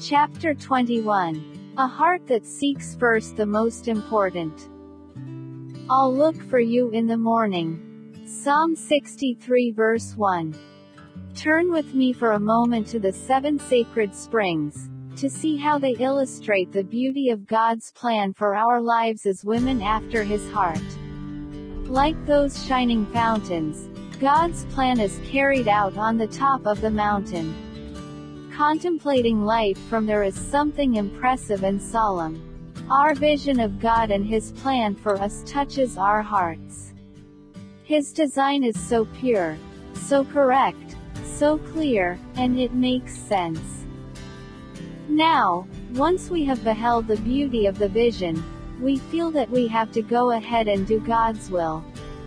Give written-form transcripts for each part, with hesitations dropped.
Chapter 21. A heart that seeks first the most important. I'll look for you in the morning. Psalm 63 verse 1. Turn with me for a moment to the 7 sacred springs, to see how they illustrate the beauty of God's plan for our lives as women after His heart. Like those shining fountains, God's plan is carried out on the top of the mountain. Contemplating life from there is something impressive and solemn. Our vision of God and His plan for us touches our hearts. His design is so pure, so correct, so clear, and it makes sense. Now, once we have beheld the beauty of the vision, we feel that we have to go ahead and do God's will.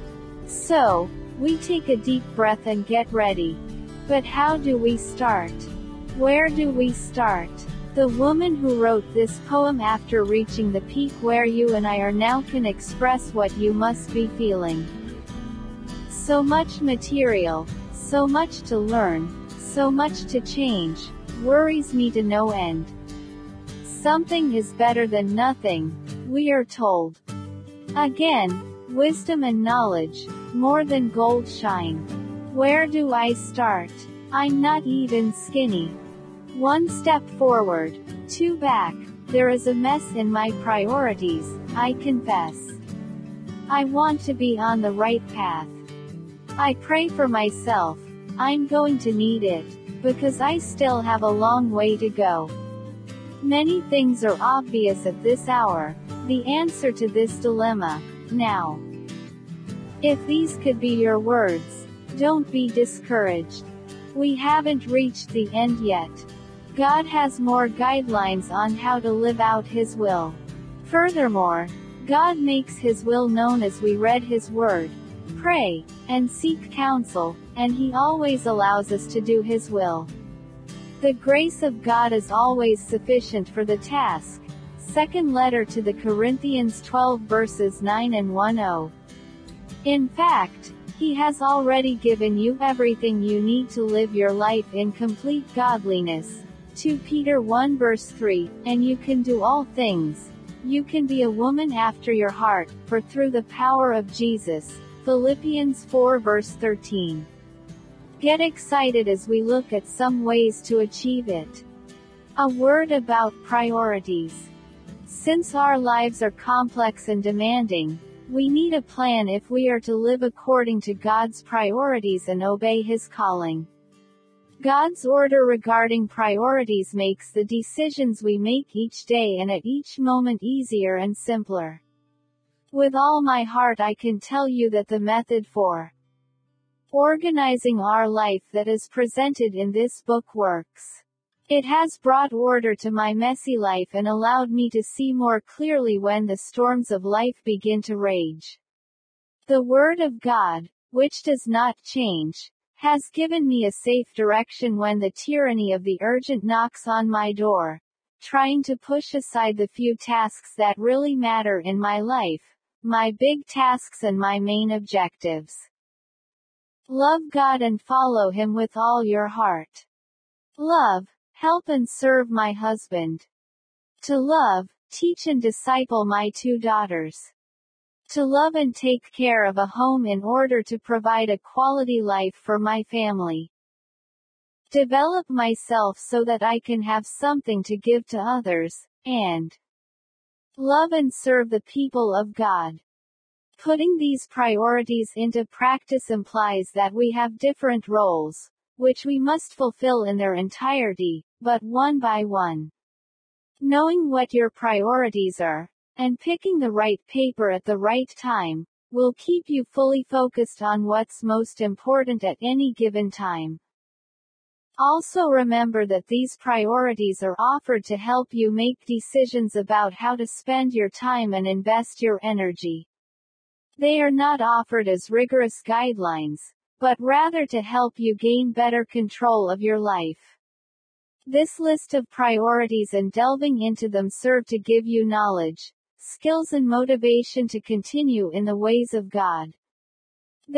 So, we take a deep breath and get ready. But how do we start? Where do we start? The woman who wrote this poem after reaching the peak where you and I are now can express what you must be feeling. So much material, so much to learn, so much to change, worries me to no end. Something is better than nothing, we are told. Again, wisdom and knowledge, more than gold shine. Where do I start? I'm not even skinny. 1 step forward, 2 back, there is a mess in my priorities, I confess. I want to be on the right path. I pray for myself, I'm going to need it, because I still have a long way to go. Many things are obvious at this hour, the answer to this dilemma, now. If these could be your words, don't be discouraged. We haven't reached the end yet. God has more guidelines on how to live out His will. Furthermore, God makes His will known as we read His word, pray, and seek counsel, and He always allows us to do His will. The grace of God is always sufficient for the task. Second letter to the Corinthians 12 verses 9 and 10. In fact, He has already given you everything you need to live your life in complete godliness. 2 Peter 1 verse 3, and you can do all things. You can be a woman after your heart, for through the power of Jesus. Philippians 4 verse 13. Get excited as we look at some ways to achieve it. A word about priorities. Since our lives are complex and demanding, we need a plan if we are to live according to God's priorities and obey His calling. God's order regarding priorities makes the decisions we make each day and at each moment easier and simpler. With all my heart I can tell you that the method for organizing our life that is presented in this book works. It has brought order to my messy life and allowed me to see more clearly when the storms of life begin to rage. The Word of God, which does not change, has given me a safe direction when the tyranny of the urgent knocks on my door, trying to push aside the few tasks that really matter in my life, my big tasks and my main objectives. Love God and follow Him with all your heart. Love, help and serve my husband. To love, teach and disciple my 2 daughters. To love and take care of a home in order to provide a quality life for my family. Develop myself so that I can have something to give to others, and love and serve the people of God. Putting these priorities into practice implies that we have different roles, which we must fulfill in their entirety, but one by one. Knowing what your priorities are, and picking the right paper at the right time, will keep you fully focused on what's most important at any given time. Also remember that these priorities are offered to help you make decisions about how to spend your time and invest your energy. They are not offered as rigorous guidelines, but rather to help you gain better control of your life. This list of priorities and delving into them serve to give you knowledge, skills and motivation to continue in the ways of God.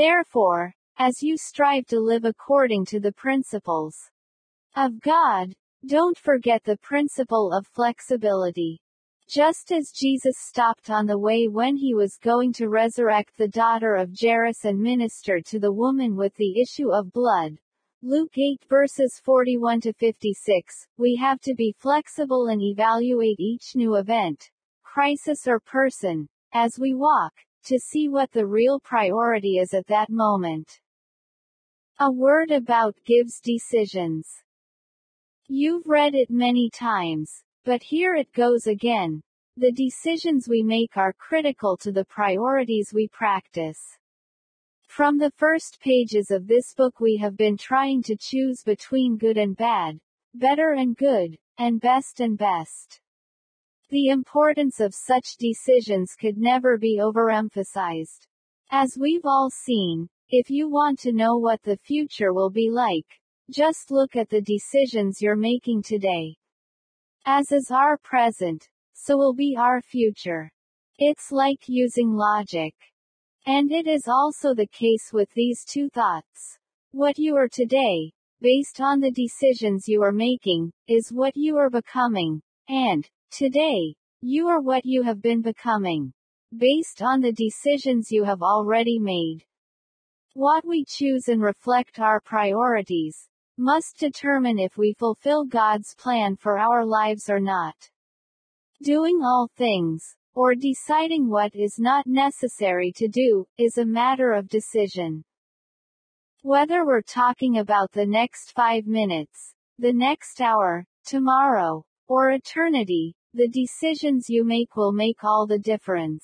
Therefore, as you strive to live according to the principles of God, Don't forget the principle of flexibility. Just as Jesus stopped on the way when he was going to resurrect the daughter of Jairus and minister to the woman with the issue of blood, Luke 8 verses 41 to 56, we have to be flexible and evaluate each new event, crisis or person, as we walk, to see what the real priority is at that moment. A word about gives decisions. You've read it many times, but here it goes again. The decisions we make are critical to the priorities we practice. From the first pages of this book we have been trying to choose between good and bad, better and good, and best and best. The importance of such decisions could never be overemphasized. As we've all seen, if you want to know what the future will be like, just look at the decisions you're making today. As is our present, so will be our future. It's like using logic. And it is also the case with these two thoughts. What you are today, based on the decisions you are making, is what you are becoming. And, today, you are what you have been becoming, based on the decisions you have already made. What we choose and reflect our priorities, must determine if we fulfill God's plan for our lives or not. Doing all things, or deciding what is not necessary to do, is a matter of decision. Whether we're talking about the next 5 minutes, the next hour, tomorrow, or eternity, the decisions you make will make all the difference.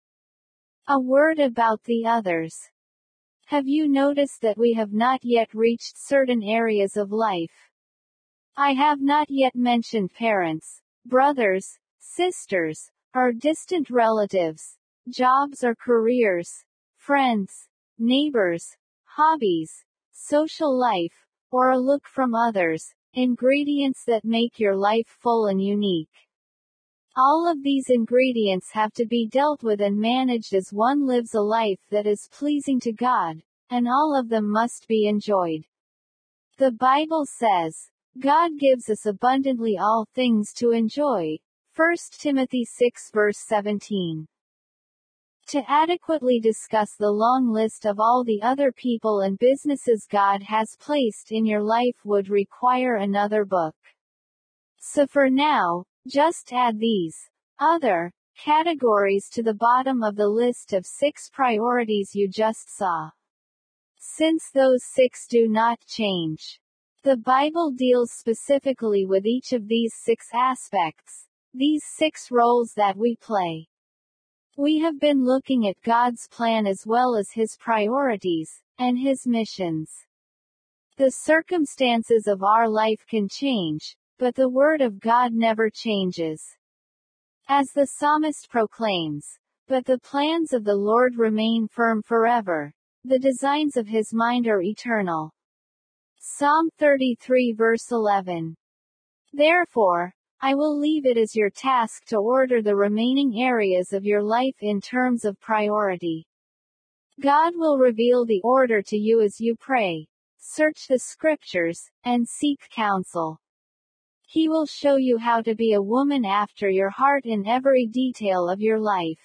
A word about the others. Have you noticed that we have not yet reached certain areas of life? I have not yet mentioned parents, brothers, sisters, or distant relatives, jobs or careers, friends, neighbors, hobbies, social life, or a look from others, ingredients that make your life full and unique. All of these ingredients have to be dealt with and managed as one lives a life that is pleasing to God, and all of them must be enjoyed. The Bible says, God gives us abundantly all things to enjoy. 1 Timothy 6 verse 17. To adequately discuss the long list of all the other people and businesses God has placed in your life would require another book. So for now, just add these other categories to the bottom of the list of 6 priorities you just saw. Since those 6 do not change, the Bible deals specifically with each of these 6 aspects, these 6 roles that we play. We have been looking at God's plan as well as His priorities, and His missions. The circumstances of our life can change, but the Word of God never changes. As the psalmist proclaims, but the plans of the Lord remain firm forever. The designs of His mind are eternal. Psalm 33 verse 11. Therefore, I will leave it as your task to order the remaining areas of your life in terms of priority. God will reveal the order to you as you pray, search the scriptures, and seek counsel. He will show you how to be a woman after your heart in every detail of your life.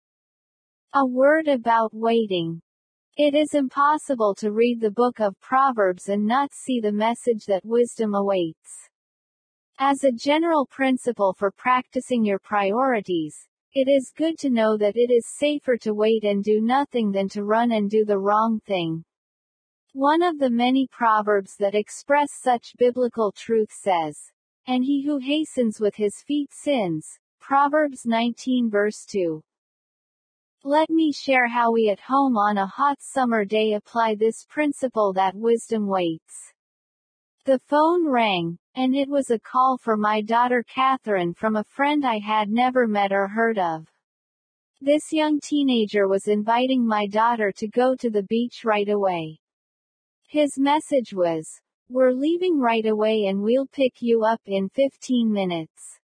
A word about waiting. It is impossible to read the book of Proverbs and not see the message that wisdom awaits. As a general principle for practicing your priorities, it is good to know that it is safer to wait and do nothing than to run and do the wrong thing. One of the many proverbs that express such biblical truth says, "And he who hastens with his feet sins." Proverbs 19 verse 2. Let me share how we at home on a hot summer day apply this principle that wisdom waits. The phone rang, and it was a call for my daughter Catherine from a friend I had never met or heard of. This young teenager was inviting my daughter to go to the beach right away. His message was, "We're leaving right away and we'll pick you up in 15 minutes.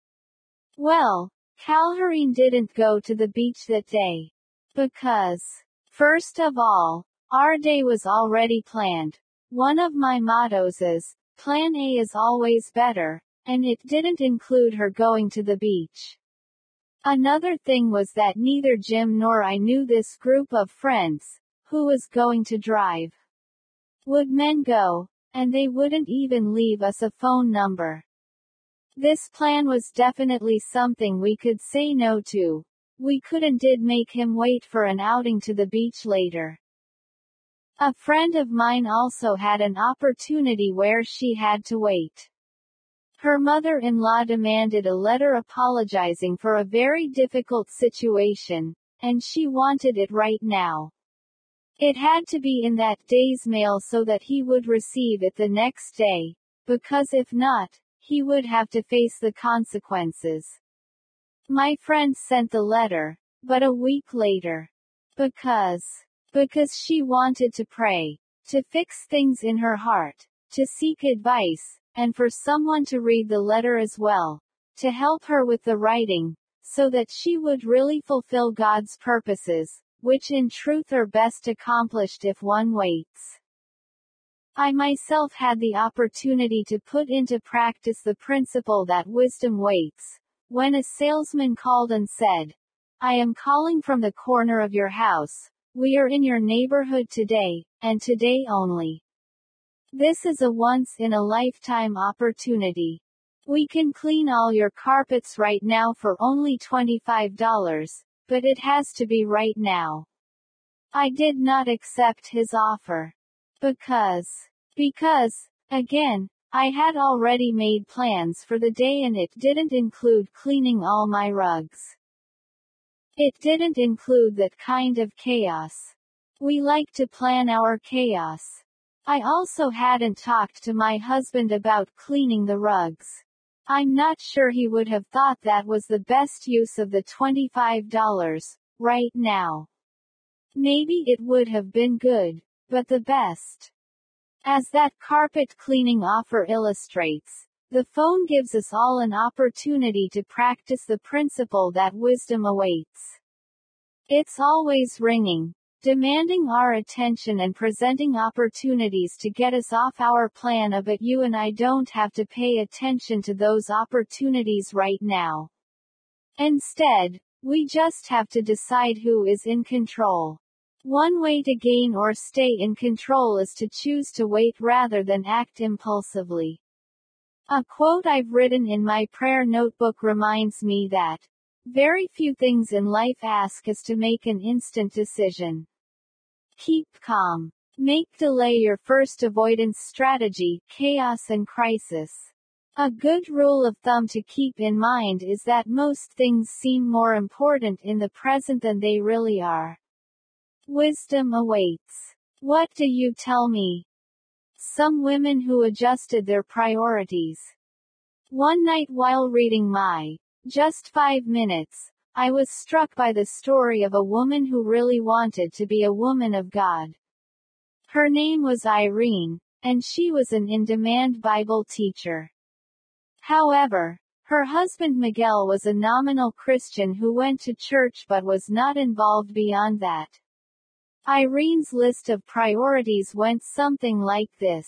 Well, Calhoun didn't go to the beach that day. Because, first of all, our day was already planned. One of my mottos is, Plan A is always better, and it didn't include her going to the beach. Another thing was that neither Jim nor I knew this group of friends, who was going to drive. Would men go, and they wouldn't even leave us a phone number. This plan was definitely something we could say no to. We could and did make him wait for an outing to the beach later. A friend of mine also had an opportunity where she had to wait. Her mother-in-law demanded a letter apologizing for a very difficult situation, and she wanted it right now. It had to be in that day's mail so that he would receive it the next day, because if not, he would have to face the consequences. My friend sent the letter, but a week later. Because she wanted to pray, to fix things in her heart, to seek advice, and for someone to read the letter as well, to help her with the writing, so that she would really fulfill God's purposes, which in truth are best accomplished if one waits. I myself had the opportunity to put into practice the principle that wisdom waits, when a salesman called and said, "I am calling from the corner of your house. We are in your neighborhood today, and today only. This is a once-in-a-lifetime opportunity. We can clean all your carpets right now for only $25, but it has to be right now." I did not accept his offer. Because, again, I had already made plans for the day and it didn't include cleaning all my rugs. It didn't include that kind of chaos. We like to plan our chaos. I also hadn't talked to my husband about cleaning the rugs. I'm not sure he would have thought that was the best use of the $25, right now. Maybe it would have been good, but the best. As that carpet cleaning offer illustrates, the phone gives us all an opportunity to practice the principle that wisdom awaits. It's always ringing, demanding our attention and presenting opportunities to get us off our plan, but you and I don't have to pay attention to those opportunities right now. Instead, we just have to decide who is in control. One way to gain or stay in control is to choose to wait rather than act impulsively. A quote I've written in my prayer notebook reminds me that very few things in life ask us to make an instant decision. Keep calm. Make delay your first avoidance strategy, chaos and crisis. A good rule of thumb to keep in mind is that most things seem more important in the present than they really are. Wisdom awaits. What do you tell me? Some women who adjusted their priorities. One night while reading my Just 5 Minutes, I was struck by the story of a woman who really wanted to be a woman of God. Her name was Irene, and she was an in-demand Bible teacher. However, her husband Miguel was a nominal Christian who went to church but was not involved beyond that. Irene's list of priorities went something like this.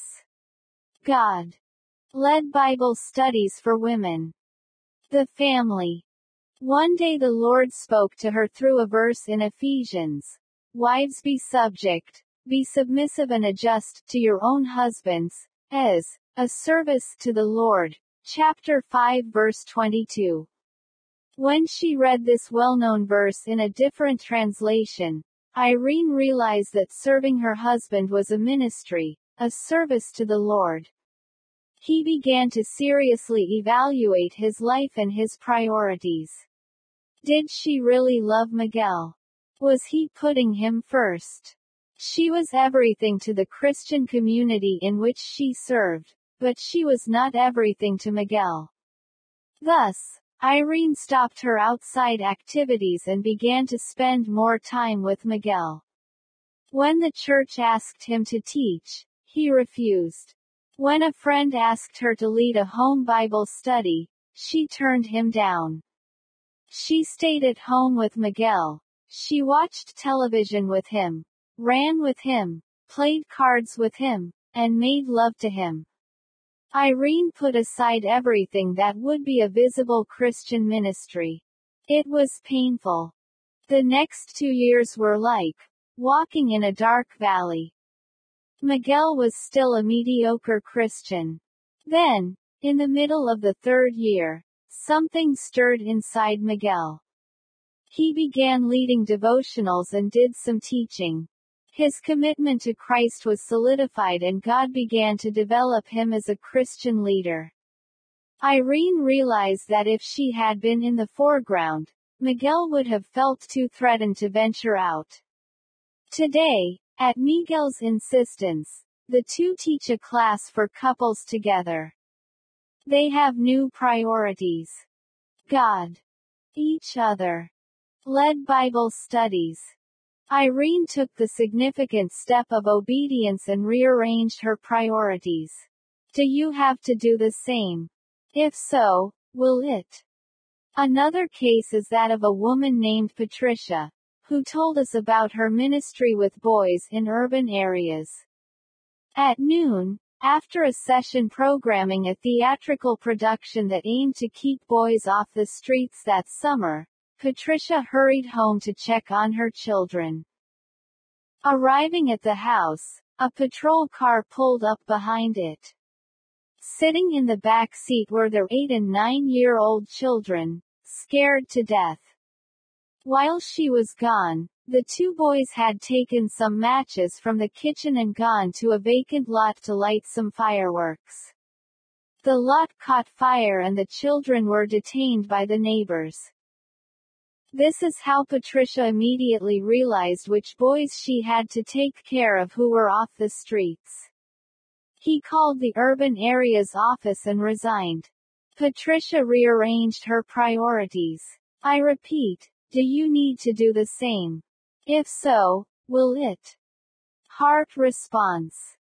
God-led Bible studies for women. The family. One day the Lord spoke to her through a verse in Ephesians. Wives, be submissive and adjust to your own husbands, as a service to the Lord. Chapter 5 verse 22. When she read this well-known verse in a different translation, Irene realized that serving her husband was a ministry, a service to the Lord. He began to seriously evaluate his life and his priorities. Did she really love Miguel? Was he putting him first? She was everything to the Christian community in which she served, but she was not everything to Miguel. Thus, Irene stopped her outside activities and began to spend more time with Miguel. When the church asked him to teach, he refused. When a friend asked her to lead a home Bible study, she turned him down. She stayed at home with Miguel. She watched television with him, ran with him, played cards with him, and made love to him. Irene put aside everything that would be a visible Christian ministry. It was painful. The next 2 years were like walking in a dark valley. Miguel was still a mediocre Christian. Then, in the middle of the 3rd year, something stirred inside Miguel. He began leading devotionals and did some teaching. His commitment to Christ was solidified and God began to develop him as a Christian leader. Irene realized that if she had been in the foreground, Miguel would have felt too threatened to venture out. Today, at Miguel's insistence, the two teach a class for couples together. They have new priorities. God. Each other. Led Bible studies. Irene took the significant step of obedience and rearranged her priorities. Do you have to do the same? If so, will it? Another case is that of a woman named Patricia, who told us about her ministry with boys in urban areas. At noon, after a session programming a theatrical production that aimed to keep boys off the streets that summer, Patricia hurried home to check on her children. Arriving at the house, a patrol car pulled up behind it. Sitting in the back seat were their 8- and 9-year-old children, scared to death. While she was gone, the two boys had taken some matches from the kitchen and gone to a vacant lot to light some fireworks. The lot caught fire and the children were detained by the neighbors. This is how Patricia immediately realized which boys she had to take care of who were off the streets. He called the urban area's office and resigned. Patricia rearranged her priorities. I repeat, do you need to do the same? If so, will it? Heart response.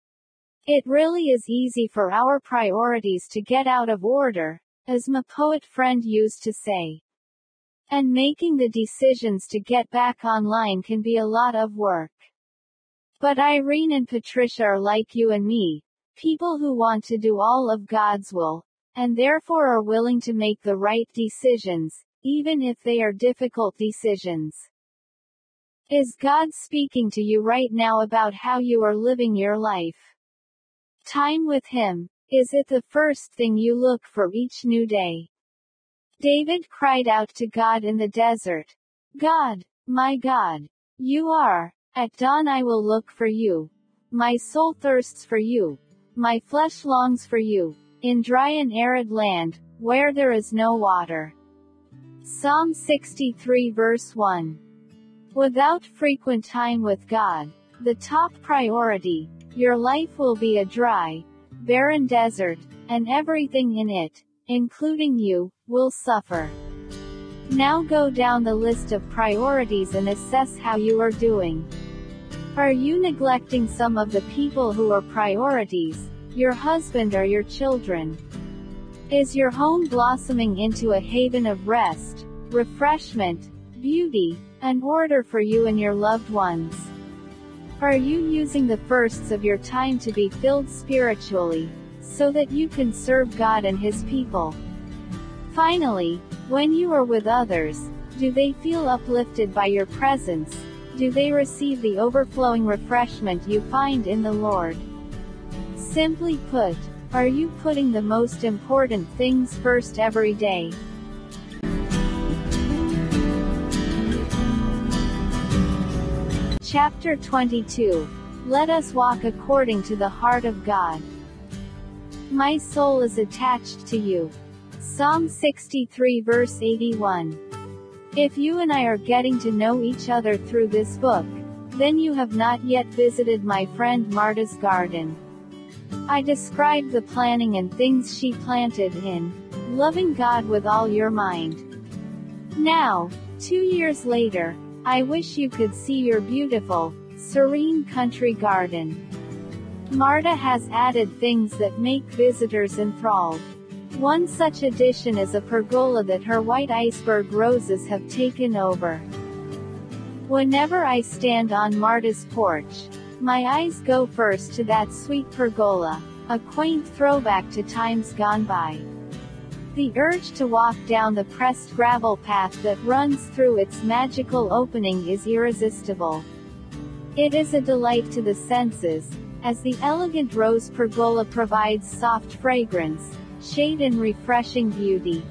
It really is easy for our priorities to get out of order, as my poet friend used to say. And making the decisions to get back online can be a lot of work. But Irene and Patricia are like you and me, people who want to do all of God's will, and therefore are willing to make the right decisions, even if they are difficult decisions. Is God speaking to you right now about how you are living your life? Time with Him, is it the first thing you look for each new day? David cried out to God in the desert. God, my God, you are, at dawn I will look for you. My soul thirsts for you. My flesh longs for you, in dry and arid land, where there is no water. Psalm 63 verse 1. Without frequent time with God, the top priority, your life will be a dry, barren desert, and everything in it, including you, will suffer. Now go down the list of priorities and assess how you are doing. Are you neglecting some of the people who are priorities, your husband or your children? Is your home blossoming into a haven of rest, refreshment, beauty, and order for you and your loved ones? Are you using the firsts of your time to be filled spiritually, so that you can serve God and His people? Finally, when you are with others, do they feel uplifted by your presence? Do they receive the overflowing refreshment you find in the Lord? Simply put, are you putting the most important things first every day? Chapter 22. Let us walk according to the heart of God. My soul is attached to you. Psalm 63 verse 81. If you and I are getting to know each other through this book, then you have not yet visited my friend Marta's garden. I described the planning and things she planted in loving God with all your mind. Now, 2 years later, I wish you could see your beautiful, serene country garden. Marta has added things that make visitors enthralled. One such addition is a pergola that her white iceberg roses have taken over. Whenever I stand on Marta's porch, my eyes go first to that sweet pergola, a quaint throwback to times gone by. The urge to walk down the pressed gravel path that runs through its magical opening is irresistible. It is a delight to the senses, as the elegant rose pergola provides soft fragrance, shade and refreshing beauty.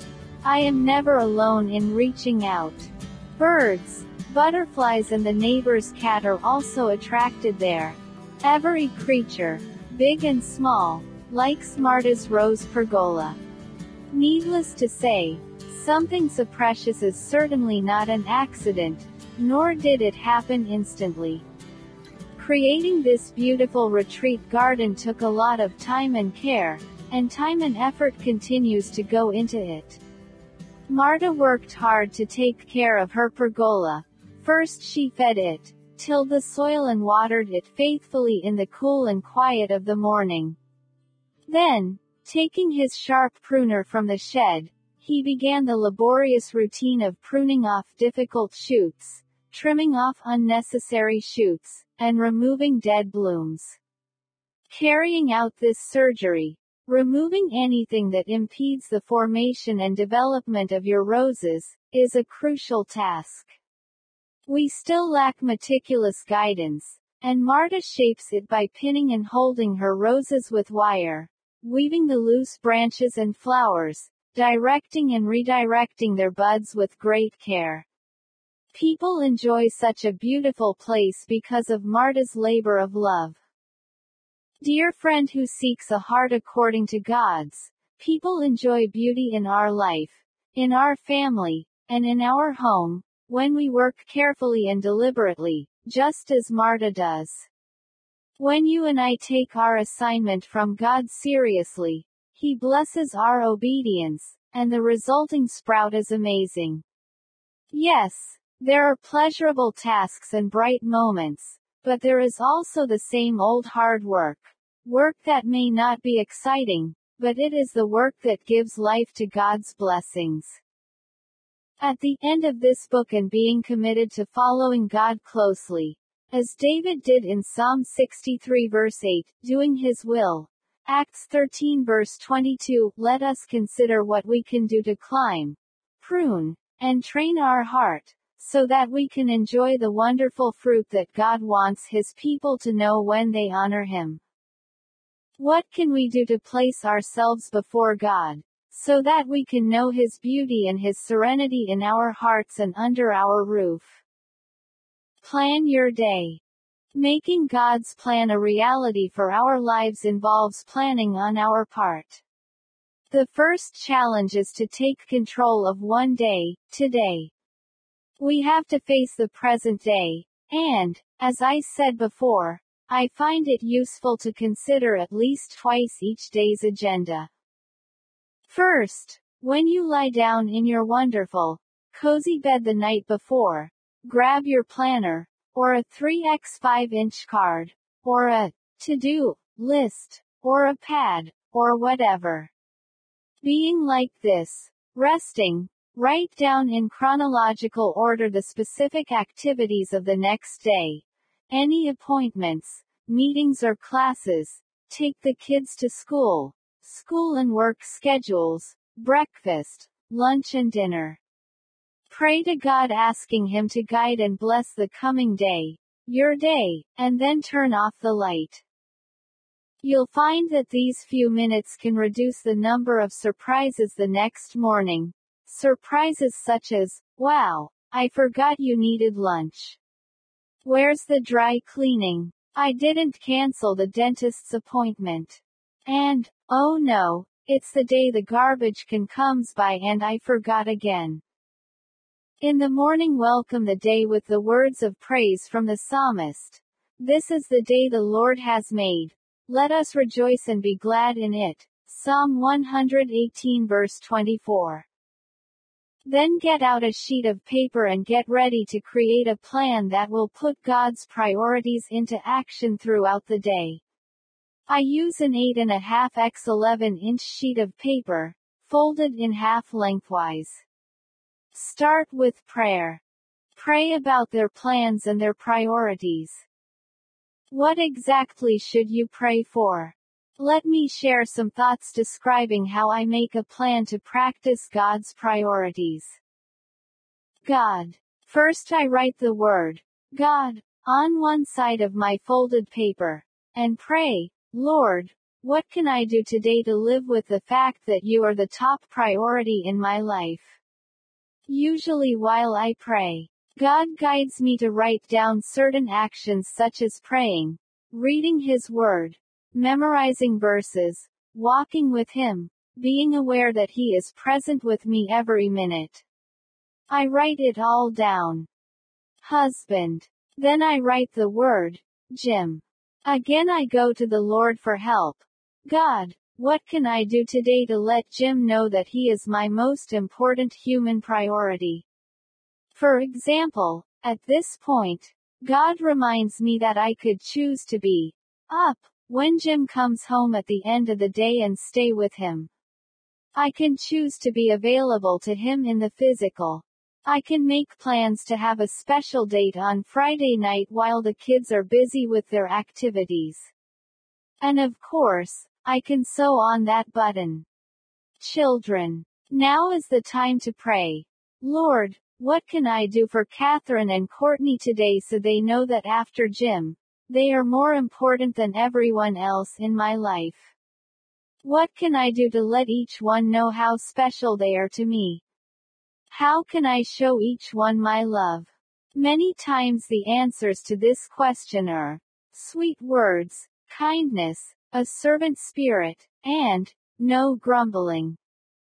I am never alone in reaching out. Birds, butterflies and the neighbor's cat are also attracted there. Every creature, big and small, likes Marta's rose pergola. Needless to say, something so precious is certainly not an accident, nor did it happen instantly. Creating this beautiful retreat garden took a lot of time and care, and time and effort continues to go into it. Marta worked hard to take care of her pergola. First she fed it, tilled the soil and watered it faithfully in the cool and quiet of the morning. Then, taking his sharp pruner from the shed, he began the laborious routine of pruning off difficult shoots, trimming off unnecessary shoots, and removing dead blooms. Carrying out this surgery, removing anything that impedes the formation and development of your roses, is a crucial task. We still lack meticulous guidance, and Marta shapes it by pinning and holding her roses with wire, weaving the loose branches and flowers, directing and redirecting their buds with great care. People enjoy such a beautiful place because of Marta's labor of love. Dear friend who seeks a heart according to God's, people enjoy beauty in our life, in our family, and in our home, when we work carefully and deliberately, just as Marta does. When you and I take our assignment from God seriously, He blesses our obedience, and the resulting sprout is amazing. Yes, there are pleasurable tasks and bright moments, but there is also the same old hard work. Work that may not be exciting, but it is the work that gives life to God's blessings. At the end of this book, and being committed to following God closely, as David did in Psalm 63 verse 8, doing His will, Acts 13 verse 22, let us consider what we can do to climb, prune, and train our heart, so that we can enjoy the wonderful fruit that God wants His people to know when they honor Him. What can we do to place ourselves before God, so that we can know His beauty and His serenity in our hearts and under our roof? Plan your day. Making God's plan a reality for our lives involves planning on our part. The first challenge is to take control of one day, today. We have to face the present day, and, as I said before, I find it useful to consider at least twice each day's agenda. First, when you lie down in your wonderful, cozy bed the night before, grab your planner, or a 3x5-inch card, or a to-do list, or a pad, or whatever. Being like this, resting, write down in chronological order the specific activities of the next day. Any appointments, meetings or classes, take the kids to school, school and work schedules, breakfast, lunch and dinner. Pray to God asking Him to guide and bless the coming day, your day, and then turn off the light. You'll find that these few minutes can reduce the number of surprises the next morning. Surprises such as, wow, I forgot you needed lunch. Where's the dry cleaning? I didn't cancel the dentist's appointment. And, oh no, it's the day the garbage can comes by and I forgot again. In the morning, welcome the day with the words of praise from the psalmist. This is the day the Lord has made. Let us rejoice and be glad in it. Psalm 118 verse 24. Then get out a sheet of paper and get ready to create a plan that will put God's priorities into action throughout the day. I use an 8.5 x 11-inch sheet of paper, folded in half lengthwise. Start with prayer. Pray about their plans and their priorities. What exactly should you pray for? Let me share some thoughts describing how I make a plan to practice God's priorities. God. First I write the word, God, on one side of my folded paper, and pray, Lord, what can I do today to live with the fact that you are the top priority in my life? Usually while I pray, God guides me to write down certain actions such as praying, reading His Word, memorizing verses, walking with Him, being aware that He is present with me every minute. I write it all down. Husband. Then I write the word, Jim. Again I go to the Lord for help. God, what can I do today to let Jim know that he is my most important human priority? For example, at this point, God reminds me that I could choose to be up when Jim comes home at the end of the day and stay with him. I can choose to be available to him in the physical. I can make plans to have a special date on Friday night while the kids are busy with their activities. And of course, I can sew on that button. Children. Now is the time to pray. Lord, what can I do for Catherine and Courtney today so they know that after Jim, they are more important than everyone else in my life? What can I do to let each one know how special they are to me? How can I show each one my love? Many times the answers to this question are sweet words, kindness, a servant spirit, and no grumbling.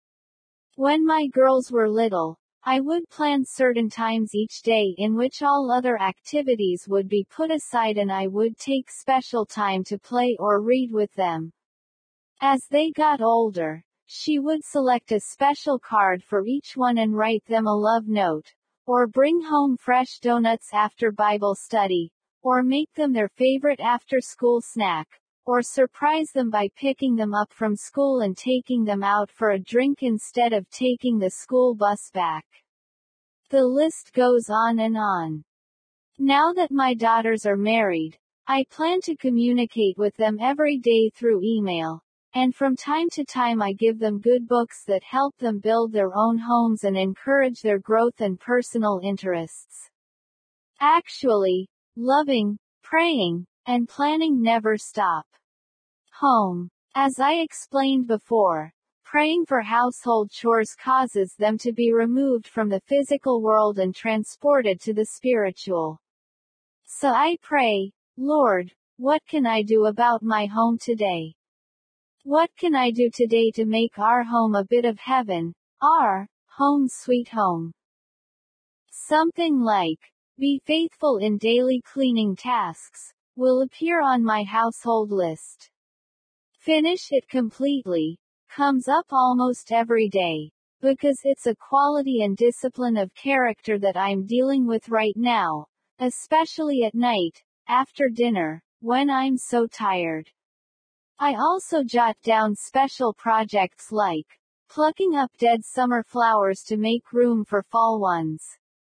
When my girls were little, I would plan certain times each day in which all other activities would be put aside and I would take special time to play or read with them. As they got older, she would select a special card for each one and write them a love note, or bring home fresh donuts after Bible study, or make them their favorite after-school snack, or surprise them by picking them up from school and taking them out for a drink instead of taking the school bus back. The list goes on and on. Now that my daughters are married, I plan to communicate with them every day through email. And from time to time I give them good books that help them build their own homes and encourage their growth and personal interests. Actually, loving, praying, and planning never stop. Home. As I explained before, praying for household chores causes them to be removed from the physical world and transported to the spiritual. So I pray, Lord, what can I do about my home today? What can I do today to make our home a bit of heaven, our home sweet home? Something like, be faithful in daily cleaning tasks, will appear on my household list. Finish it completely, comes up almost every day, because it's a quality and discipline of character that I'm dealing with right now, especially at night, after dinner, when I'm so tired. I also jot down special projects like plucking up dead summer flowers to make room for fall ones.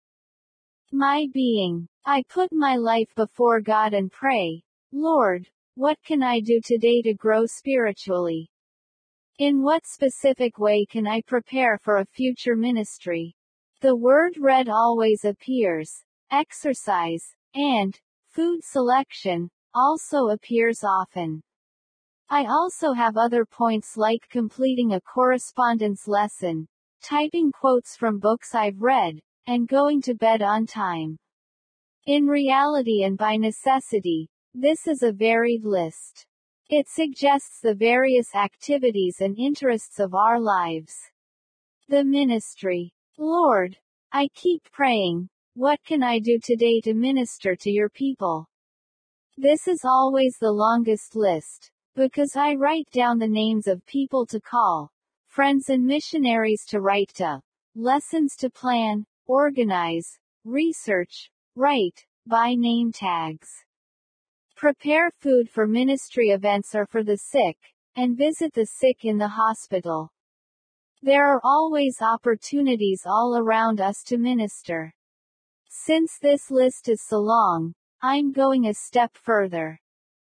My being. I put my life before God and pray, Lord, what can I do today to grow spiritually? In what specific way can I prepare for a future ministry? The word read always appears. Exercise, and food selection, also appears often. I also have other points like completing a correspondence lesson, typing quotes from books I've read, and going to bed on time. In reality and by necessity, this is a varied list. It suggests the various activities and interests of our lives. The ministry. Lord, I keep praying, what can I do today to minister to your people? This is always the longest list, because I write down the names of people to call, friends and missionaries to write to, lessons to plan, organize, research, write, buy name tags, prepare food for ministry events or for the sick, and visit the sick in the hospital. There are always opportunities all around us to minister. Since this list is so long, I'm going a step further.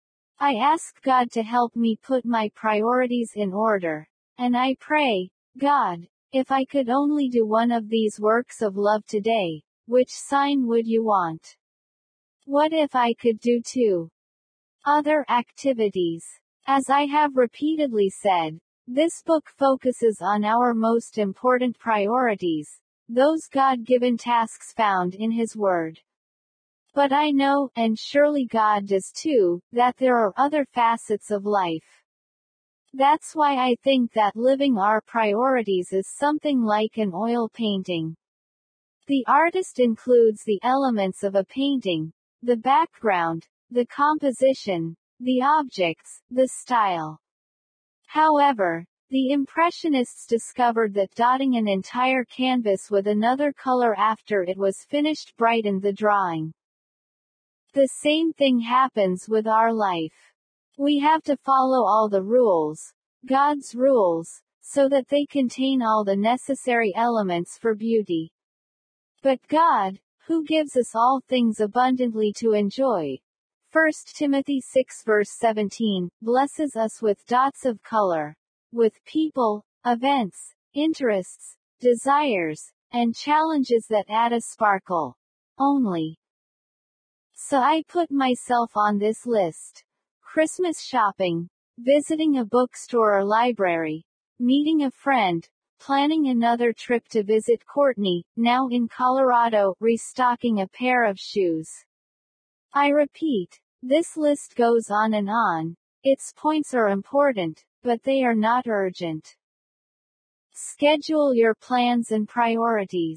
I ask God to help me put my priorities in order. And I pray, God, if I could only do one of these works of love today, which sign would you want? What if I could do two other activities? As I have repeatedly said, this book focuses on our most important priorities, those God-given tasks found in His Word. But I know, and surely God does too, that there are other facets of life. That's why I think that living our priorities is something like an oil painting. The artist includes the elements of a painting: the background, the composition, the objects, the style. However, the Impressionists discovered that dotting an entire canvas with another color after it was finished brightened the drawing. The same thing happens with our life. We have to follow all the rules, God's rules, so that they contain all the necessary elements for beauty. But God, who gives us all things abundantly to enjoy, 1 Timothy 6 verse 17, blesses us with dots of color, with people, events, interests, desires, and challenges that add a sparkle. Only. So I put myself on this list. Christmas shopping, visiting a bookstore or library, meeting a friend, planning another trip to visit Courtney, now in Colorado, restocking a pair of shoes. I repeat, this list goes on and on. Its points are important, but they are not urgent. Schedule your plans and priorities.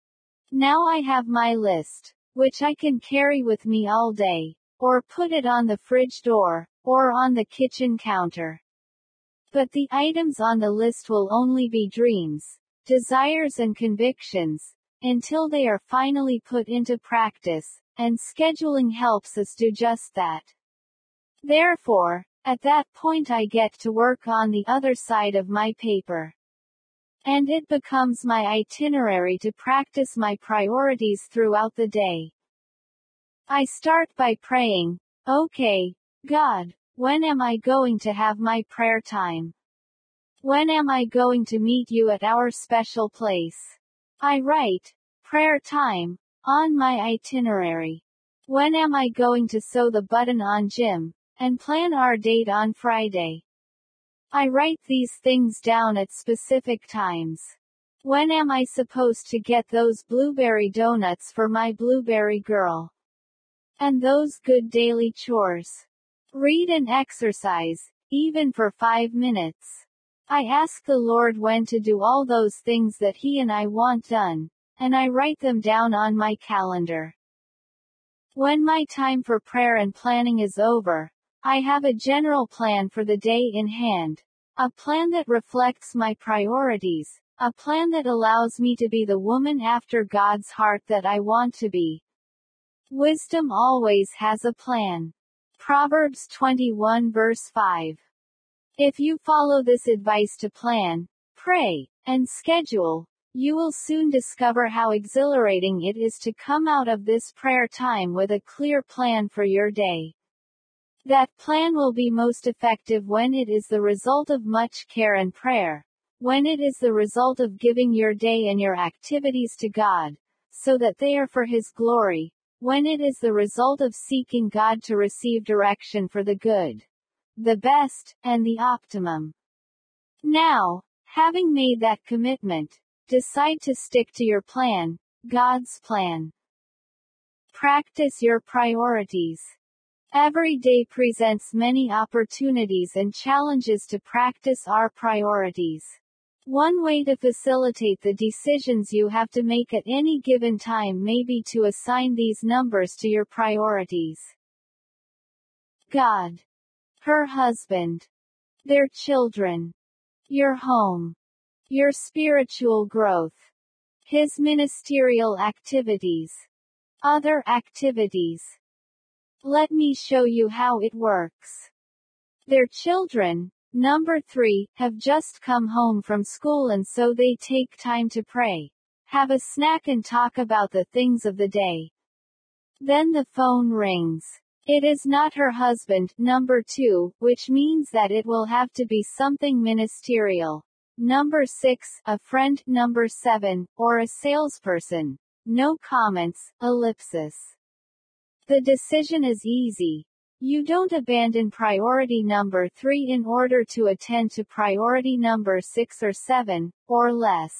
Now I have my list, which I can carry with me all day, or put it on the fridge door, or on the kitchen counter. But the items on the list will only be dreams, desires and convictions, until they are finally put into practice, and scheduling helps us do just that. Therefore, at that point I get to work on the other side of my paper. And it becomes my itinerary to practice my priorities throughout the day. I start by praying, okay, God, when am I going to have my prayer time? When am I going to meet you at our special place? I write, prayer time, on my itinerary. When am I going to sew the button on Jim, and plan our date on Friday? I write these things down at specific times. When am I supposed to get those blueberry donuts for my blueberry girl? And those good daily chores. Read and exercise, even for 5 minutes. I ask the Lord when to do all those things that He and I want done, and I write them down on my calendar. When my time for prayer and planning is over, I have a general plan for the day in hand. A plan that reflects my priorities. A plan that allows me to be the woman after God's heart that I want to be. Wisdom always has a plan. Proverbs 21 verse 5. If you follow this advice to plan, pray, and schedule, you will soon discover how exhilarating it is to come out of this prayer time with a clear plan for your day. That plan will be most effective when it is the result of much care and prayer, when it is the result of giving your day and your activities to God, so that they are for His glory, when it is the result of seeking God to receive direction for the good, the best, and the optimum. Now, having made that commitment, decide to stick to your plan, God's plan. Practice your priorities. Every day presents many opportunities and challenges to practice our priorities. One way to facilitate the decisions you have to make at any given time may be to assign these numbers to your priorities. God. Her husband. Their children. Your home. Your spiritual growth. His ministerial activities. Other activities. Let me show you how it works. Their children, number 3, have just come home from school and so they take time to pray, have a snack and talk about the things of the day. Then the phone rings. It is not her husband, number 2, which means that it will have to be something ministerial. Number 6, a friend, number 7, or a salesperson. No comments, ellipsis. The decision is easy. You don't abandon priority number 3 in order to attend to priority number 6 or 7, or less.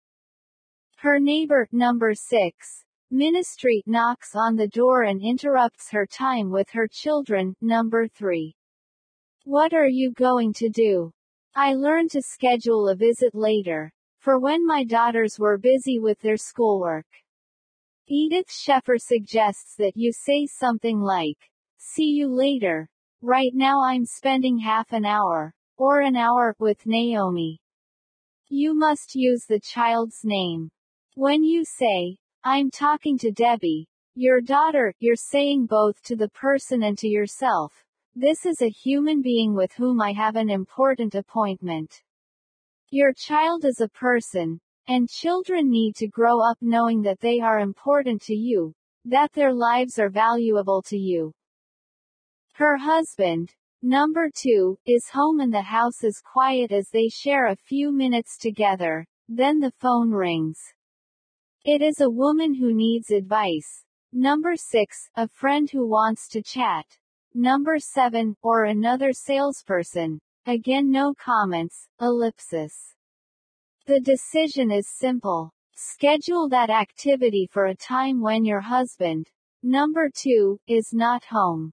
Her neighbor, number 6. Ministry, knocks on the door and interrupts her time with her children, number 3. What are you going to do? I learned to schedule a visit later, for when my daughters were busy with their schoolwork. Edith Sheffer suggests that you say something like, "See you later. Right now I'm spending half an hour, or an hour, with Naomi." You must use the child's name. When you say, "I'm talking to Debbie, your daughter," you're saying both to the person and to yourself, "This is a human being with whom I have an important appointment." Your child is a person, and children need to grow up knowing that they are important to you, that their lives are valuable to you. Her husband, number 2, is home and the house is quiet as they share a few minutes together, then the phone rings. It is a woman who needs advice. Number 6, a friend who wants to chat. Number 7, or another salesperson. Again, no comments, ellipsis. The decision is simple. Schedule that activity for a time when your husband, number 2, is not home.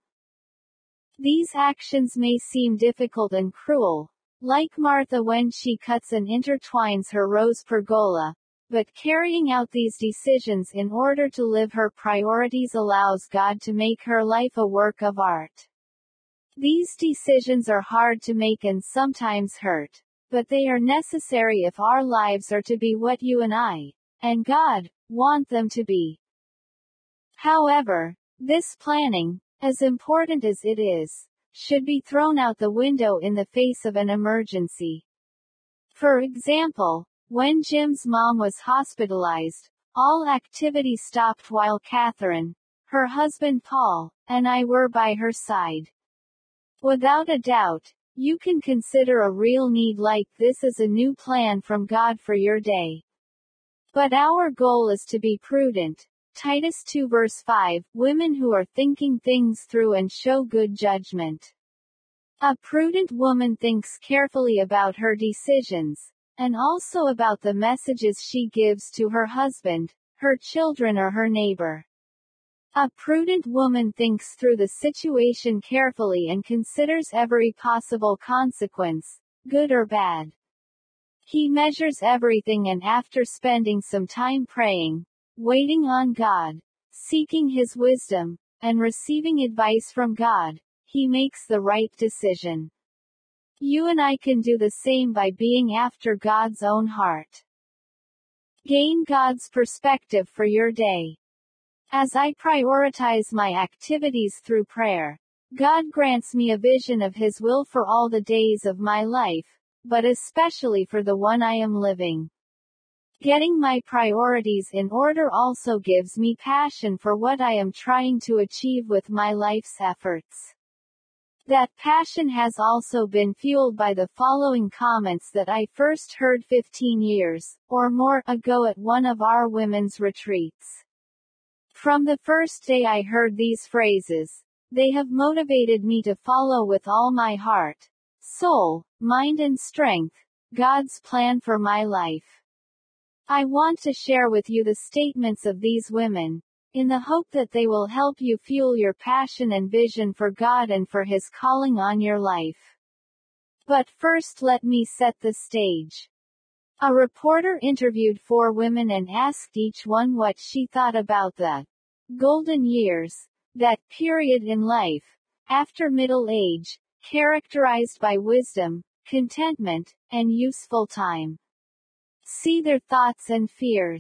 These actions may seem difficult and cruel, like Martha when she cuts and intertwines her rose pergola, but carrying out these decisions in order to live her priorities allows God to make her life a work of art. These decisions are hard to make and sometimes hurt, but they are necessary if our lives are to be what you and I, and God, want them to be. However, this planning, as important as it is, should be thrown out the window in the face of an emergency. For example, when Jim's mom was hospitalized, all activity stopped while Catherine, her husband Paul, and I were by her side. Without a doubt, you can consider a real need like this as a new plan from God for your day. But our goal is to be prudent. Titus 2 verse 5, women who are thinking things through and show good judgment. A prudent woman thinks carefully about her decisions, and also about the messages she gives to her husband, her children or her neighbor. A prudent woman thinks through the situation carefully and considers every possible consequence, good or bad. He measures everything and after spending some time praying, waiting on God, seeking His wisdom, and receiving advice from God, he makes the right decision. You and I can do the same by being after God's own heart. Gain God's perspective for your day. As I prioritize my activities through prayer, God grants me a vision of His will for all the days of my life, but especially for the one I am living. Getting my priorities in order also gives me passion for what I am trying to achieve with my life's efforts. That passion has also been fueled by the following comments that I first heard 15 years, or more, ago at one of our women's retreats. From the first day I heard these phrases, they have motivated me to follow with all my heart, soul, mind and strength, God's plan for my life. I want to share with you the statements of these women, in the hope that they will help you fuel your passion and vision for God and for His calling on your life. But first let me set the stage. A reporter interviewed 4 women and asked each one what she thought about the golden years, that period in life, after middle age, characterized by wisdom, contentment, and useful time. See their thoughts and fears.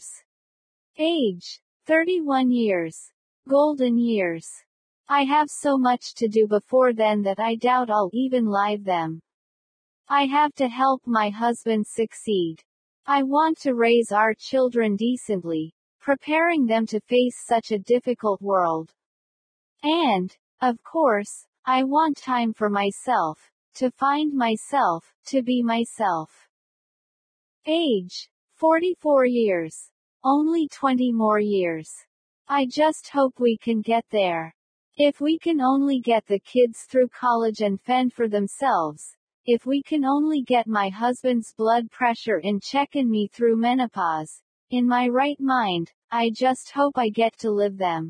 Age: 31 years. Golden years. I have so much to do before then that I doubt I'll even live them. I have to help my husband succeed. I want to raise our children decently, preparing them to face such a difficult world. And, Of course, I want time for myself, to find myself, to be myself. Age: 44 years. Only 20 more years. I just hope we can get there. If we can only get the kids through college and fend for themselves, if we can only get my husband's blood pressure in check and me through menopause, in my right mind, I just hope I get to live them.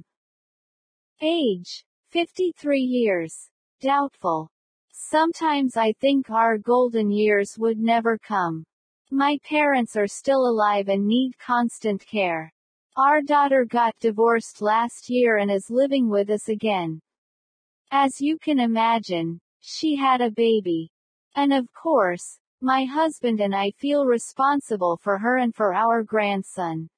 Age: 53 years. Doubtful. Sometimes I think our golden years would never come. My parents are still alive and need constant care. Our daughter got divorced last year and is living with us again. As you can imagine, she had a baby. And of course, my husband and I feel responsible for her and for our grandson.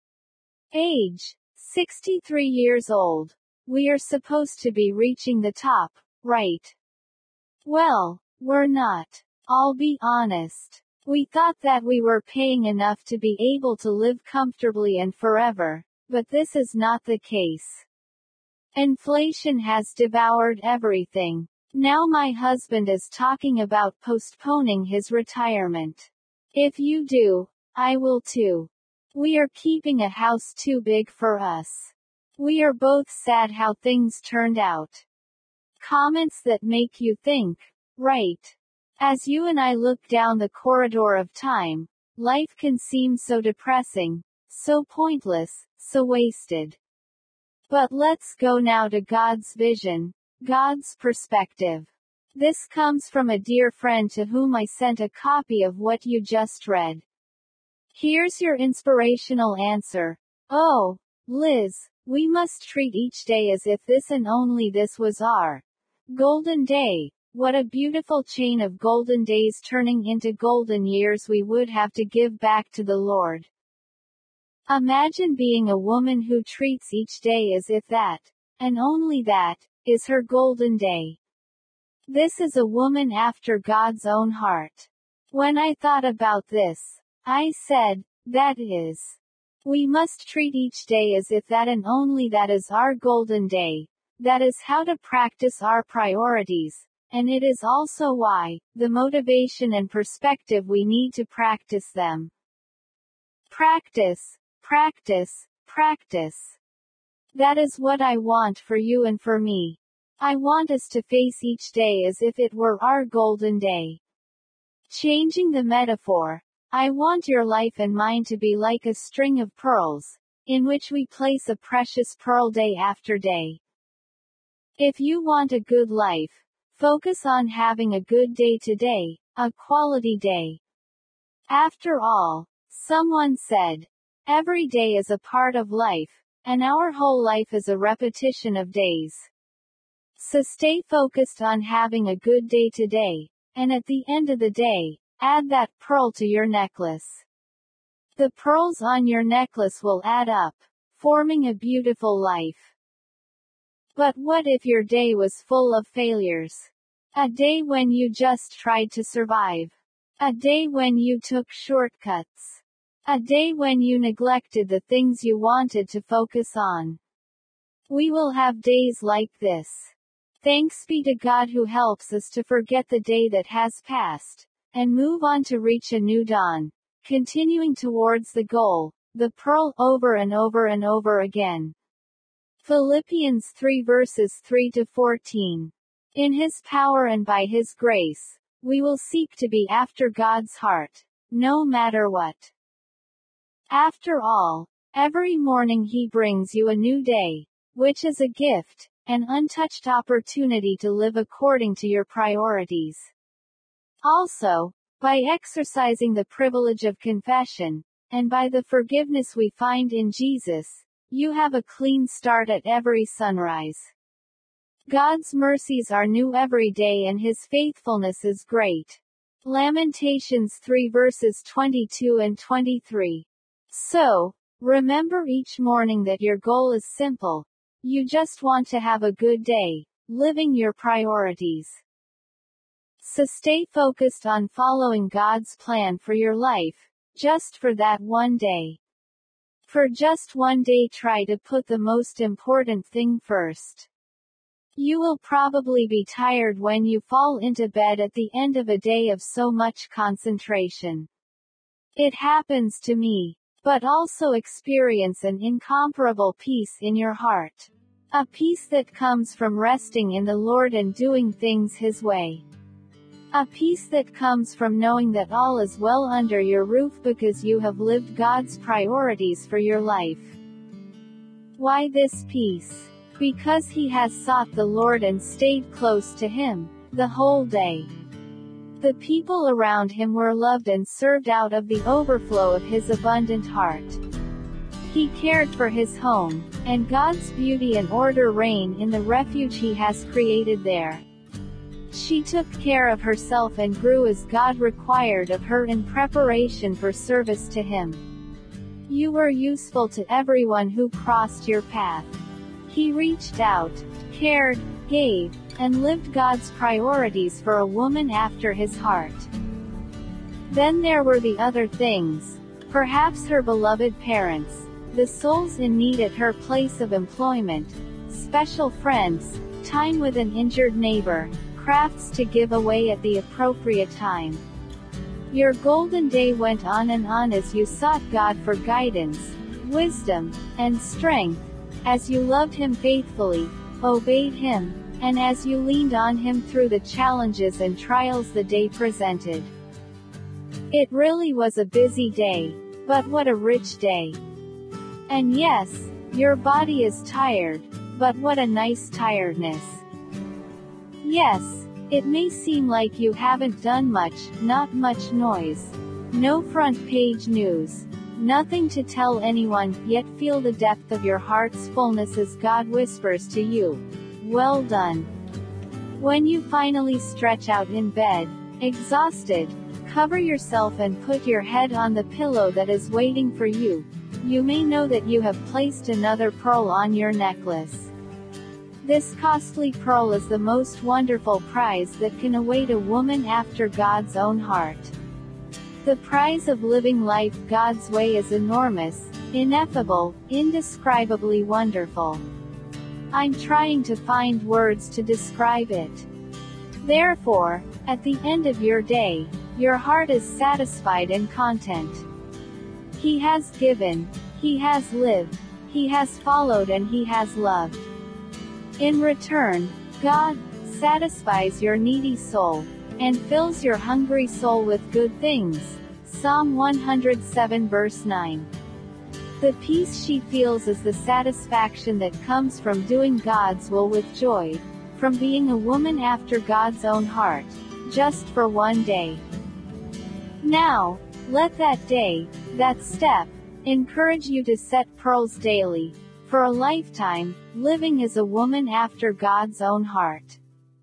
Age: 63 years old. We are supposed to be reaching the top, right? Well, we're not. I'll be honest. We thought that we were paying enough to be able to live comfortably and forever, but this is not the case. Inflation has devoured everything. Now my husband is talking about postponing his retirement. If you do, I will too. We are keeping a house too big for us. We are both sad how things turned out. Comments that make you think, right? As you and I look down the corridor of time, life can seem so depressing, so pointless, so wasted. But let's go now to God's vision, God's perspective. This comes from a dear friend to whom I sent a copy of what you just read. Here's your inspirational answer. Oh, Liz, we must treat each day as if this and only this was our golden day. What a beautiful chain of golden days turning into golden years we would have to give back to the Lord. Imagine being a woman who treats each day as if that, and only that, is her golden day. This is a woman after God's own heart. When I thought about this, I said, that is. We must treat each day as if that and only that is our golden day. That is how to practice our priorities. And it is also why, the motivation and perspective we need to practice them. Practice, practice, practice. That is what I want for you and for me. I want us to face each day as if it were our golden day. Changing the metaphor, I want your life and mine to be like a string of pearls, in which we place a precious pearl day after day. If you want a good life, focus on having a good day today, a quality day. After all, someone said, every day is a part of life, and our whole life is a repetition of days. So stay focused on having a good day today, and at the end of the day, add that pearl to your necklace. The pearls on your necklace will add up, forming a beautiful life. But what if your day was full of failures? A day when you just tried to survive. A day when you took shortcuts. A day when you neglected the things you wanted to focus on. We will have days like this. Thanks be to God who helps us to forget the day that has passed, and move on to reach a new dawn, continuing towards the goal, the pearl, over and over and over again. Philippians 3 verses 3 to 14. In His power and by His grace, we will seek to be after God's heart, no matter what. After all, every morning He brings you a new day, which is a gift, an untouched opportunity to live according to your priorities. Also, by exercising the privilege of confession, and by the forgiveness we find in Jesus, you have a clean start at every sunrise. God's mercies are new every day and His faithfulness is great. Lamentations 3 verses 22 and 23. So, remember each morning that your goal is simple. You just want to have a good day, living your priorities. So stay focused on following God's plan for your life, just for that one day. For just one day try to put the most important thing first. You will probably be tired when you fall into bed at the end of a day of so much concentration. It happens to me. But also experience an incomparable peace in your heart. A peace that comes from resting in the Lord and doing things His way. A peace that comes from knowing that all is well under your roof because you have lived God's priorities for your life. Why this peace? Because he has sought the Lord and stayed close to Him, the whole day. The people around him were loved and served out of the overflow of his abundant heart. He cared for his home, and God's beauty and order reign in the refuge He has created there. She took care of herself and grew as God required of her in preparation for service to Him. You were useful to everyone who crossed your path. He reached out, cared, gave, and lived God's priorities for a woman after His heart. Then there were the other things. Perhaps her beloved parents, the souls in need at her place of employment, special friends, time with an injured neighbor, crafts to give away at the appropriate time. Your golden day went on as you sought God for guidance, wisdom, and strength, as you loved Him faithfully, obeyed Him, and as you leaned on Him through the challenges and trials the day presented. It really was a busy day, but what a rich day. And yes, your body is tired, but what a nice tiredness. Yes, it may seem like you haven't done much, not much noise. No front page news. Nothing to tell anyone, yet feel the depth of your heart's fullness as God whispers to you, "Well done." When you finally stretch out in bed, exhausted, cover yourself and put your head on the pillow that is waiting for you, you may know that you have placed another pearl on your necklace. This costly pearl is the most wonderful prize that can await a woman after God's own heart. The prize of living life God's way is enormous, ineffable, indescribably wonderful. I'm trying to find words to describe it. Therefore, at the end of your day, your heart is satisfied and content. He has given, He has lived, He has followed, and He has loved. In return, God satisfies your needy soul, and fills your hungry soul with good things. Psalm 107 verse 9. The peace she feels is the satisfaction that comes from doing God's will with joy, from being a woman after God's own heart, just for one day. Now, let that day, that step, encourage you to set pearls daily, for a lifetime, living as a woman after God's own heart.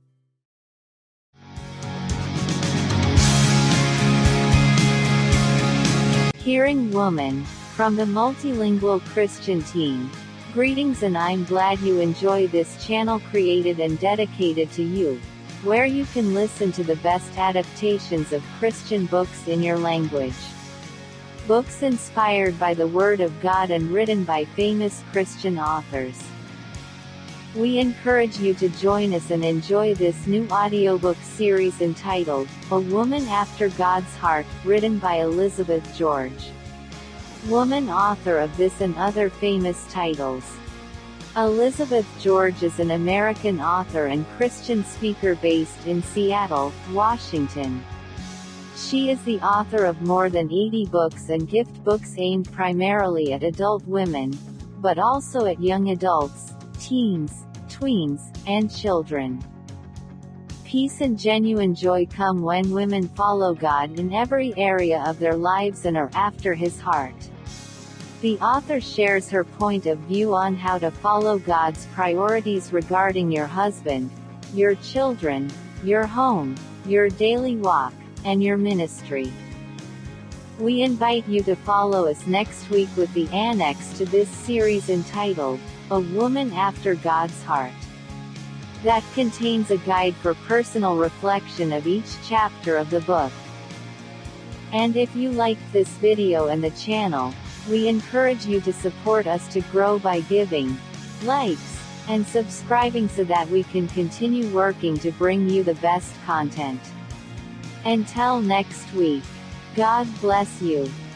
Hearing Woman, from the Multilingual Christian Team. Greetings, and I'm glad you enjoy this channel created and dedicated to you, where you can listen to the best adaptations of Christian books in your language. Books inspired by the Word of God and written by famous Christian authors. We encourage you to join us and enjoy this new audiobook series entitled, A Woman After God's Heart, written by Elizabeth George. Woman author of this and other famous titles. Elizabeth George is an American author and Christian speaker based in Seattle, Washington. She is the author of more than 80 books and gift books aimed primarily at adult women, but also at young adults, teens, tweens, and children. Peace and genuine joy come when women follow God in every area of their lives and are after His heart. The author shares her point of view on how to follow God's priorities regarding your husband, your children, your home, your daily walk, and your ministry. We invite you to follow us next week with the annex to this series entitled, A Woman After God's Heart. That contains a guide for personal reflection of each chapter of the book. And if you liked this video and the channel, we encourage you to support us to grow by giving likes, and subscribing so that we can continue working to bring you the best content. Until next week, God bless you.